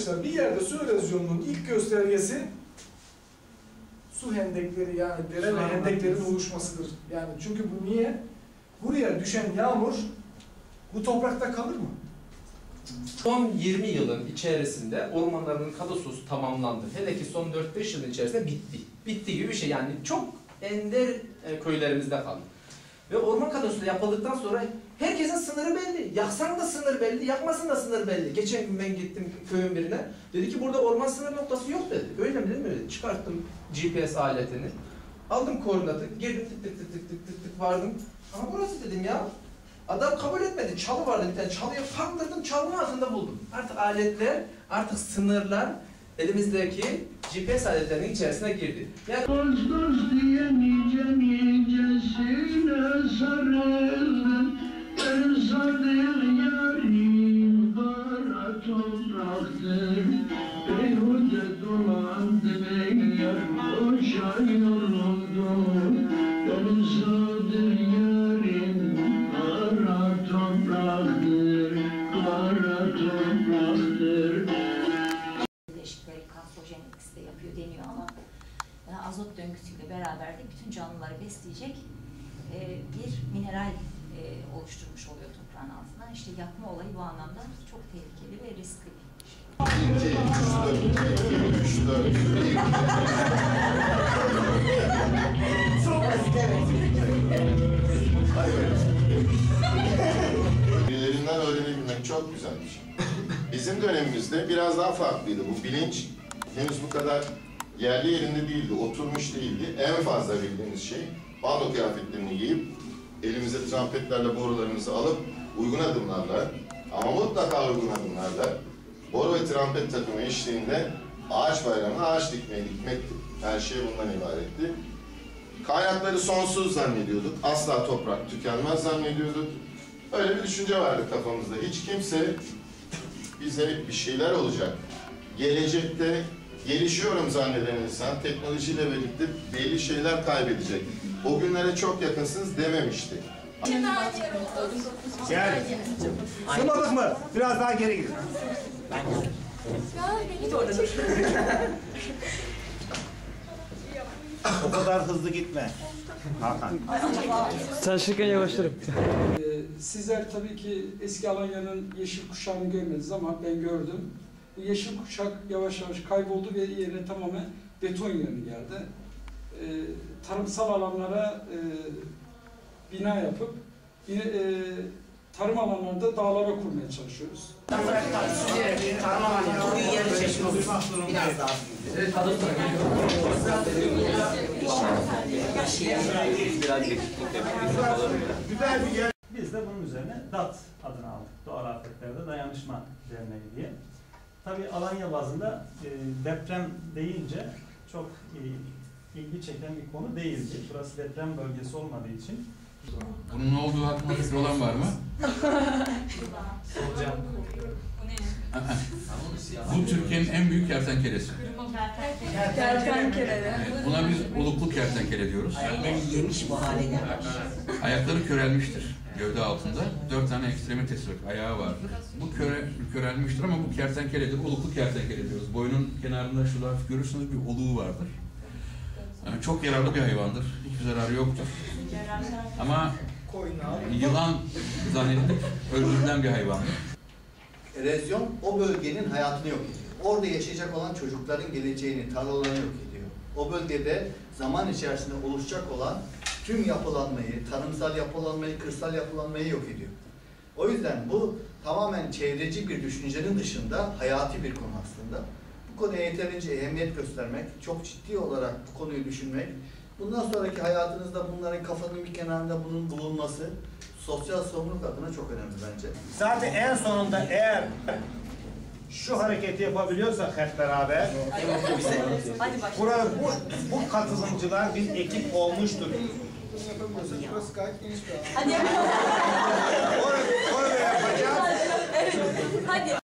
arkadaşlar bir yerde su erozyonunun ilk göstergesi su hendekleri, yani dere ve hendeklerin oluşmasıdır. Yani çünkü bu niye? Buraya düşen yağmur bu toprakta kalır mı? Son 20 yılın içerisinde ormanların kadosu tamamlandı. Hele ki son 4-5 yılın içerisinde bitti. Bitti gibi bir şey, yani çok ender köylerimizde kaldı. Ve orman kadosu yapıldıktan sonra herkesin sınırı belli. Yaksan da sınır belli, yakmasın da sınır belli. Geçen gün ben gittim köyün birine. Dedi ki burada orman sınır noktası yok dedi. Öyle mi dedim öyle. Çıkarttım GPS aletini. Aldım koordinatı, girdim tık tık tık tık tık tık tık vardım. Ama burası dedim ya. Adam kabul etmedi. Çalı vardı bir tane. Çalıya paktırdım, çalının altında buldum. Artık aletler, artık sınırlar elimizdeki GPS aletlerinin içerisine girdi. Yani Dost dost diye nice nicesine sarıldım. Ben sardır yarim kara topraktır. Beyhude dolandı bey yar boşa yoruldum. Ben sardır yarim kara topraktır. Kara topraktır. Bileşikleri kanserojenik de yapıyor deniyor ama azot döngüsüyle beraber de bütün canlıları besleyecek bir mineral oluşturmuş oluyor toprağın altından. İşte yakma olayı bu anlamda çok tehlikeli ve riskli bir şey. 2, 3, 4, 3, 4. Çok basit, evet. Birilerinden öğrenebilmek çok güzel bir şey. Bizim dönemimizde biraz daha farklıydı. Bu bilinç henüz bu kadar yerli yerinde değildi, oturmuş değildi. En fazla bildiğimiz şey bando kıyafetlerini giyip elimize trampetlerle borularımızı alıp uygun adımlarla ama mutlaka uygun adımlarla boru ve trampet takımı eşliğinde ağaç bayramına ağaç dikmeye gitmekti. Her şey bundan ibaretti. Kaynakları sonsuz zannediyorduk. Asla toprak tükenmez zannediyorduk. Öyle bir düşünce vardı kafamızda. Hiç kimse bize bir şeyler olacak, gelecekte gelişiyorum zanneden insan teknolojiyle birlikte belli şeyler kaybedecek. O günlere çok yakınsınız dememişti. Gel. Sığmadık mı? Biraz daha geri gidin. Git orada dur. O kadar hızlı gitme. Hakan. Çalışırken yavaşlarım. Sizler tabii ki eski Alanya'nın yeşil kuşağını görmediniz ama ben gördüm. Bu yeşil kuşak yavaş yavaş kayboldu ve yerine tamamen beton yönü geldi. Tarımsal alanlara bina yapıp tarım alanlarında dağlara kurmaya çalışıyoruz. Tarım alanı büyük yer çeşitli olur. Biraz daha güzel bir yer. Biz de bunun üzerine DAT adını aldık. Doğal Afetlerde Dayanışma Derneği diye. Tabii Alanya bazında deprem deyince çok ilgi çeken bir konu değildi. Burası deprem bölgesi olmadığı için. Bunun ne olduğu hakkında fikri olan var mı? Bu Türkiye'nin en büyük kertenkelesi. Kertenkele. Buna biz oluklu kertenkele diyoruz. Ayakları yemiş bu hale gelmiş. Ayakları körelmiştir gövde altında. 4 tane ekstremitesi ayağı vardır. Bu körelmiştir ama bu kertenkeledir. Oluklu kertenkele diyoruz. Boynun kenarında şurada görürsünüz bir oluğu vardır. Yani çok yararlı bir hayvandır. Hiçbir zararı yoktur. Ama yılan zannedilip öldürülen bir hayvandır. Erozyon o bölgenin hayatını yok ediyor. Orada yaşayacak olan çocukların geleceğini, tarlalarını yok ediyor. O bölgede zaman içerisinde oluşacak olan tüm yapılanmayı, tarımsal yapılanmayı, kırsal yapılanmayı yok ediyor. O yüzden bu tamamen çevreci bir düşüncenin dışında hayati bir konu aslında. Bu konuya yeterince ehemmiyet göstermek, çok ciddi olarak bu konuyu düşünmek, bundan sonraki hayatınızda bunların kafanın bir kenarında bunun bulunması sosyal sorumluluk adına çok önemli bence. Zaten en sonunda eğer şu hareketi yapabiliyorsak hep beraber burada bu katılımcılar bir ekip olmuştur. Hadi yapalım. Orada yapacağız. Evet. Hadi.